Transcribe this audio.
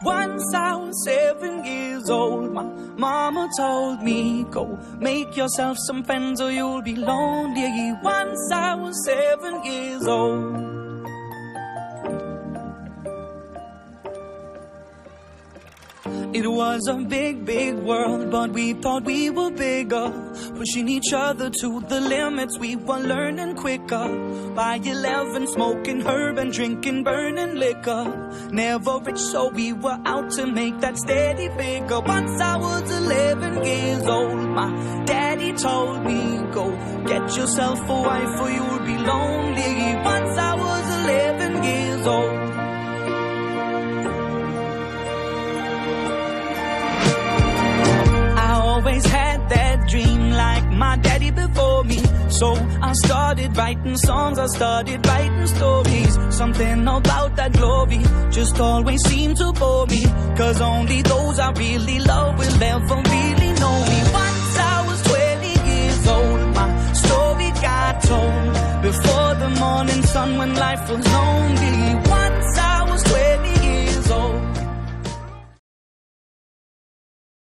Once I was 7 years old, my mama told me, go make yourself some friends or you'll be lonely. Once I was 7 years old. It was a big, big world, but we thought we were bigger, pushing each other to the limits. We were learning quicker. By 11, smoking herb and drinking burning liquor. Never rich, so we were out to make that steady figure. Once I was 11 years old, my daddy told me, go get yourself a wife or you'll be lonely. Once I was 11 years old. Always had that dream like my daddy before me. So I started writing songs, I started writing stories. Something about that glory just always seemed to bore me, cause only those I really love will ever really know me. Once I was 20 years old, my story got told before the morning sun when life was lonely.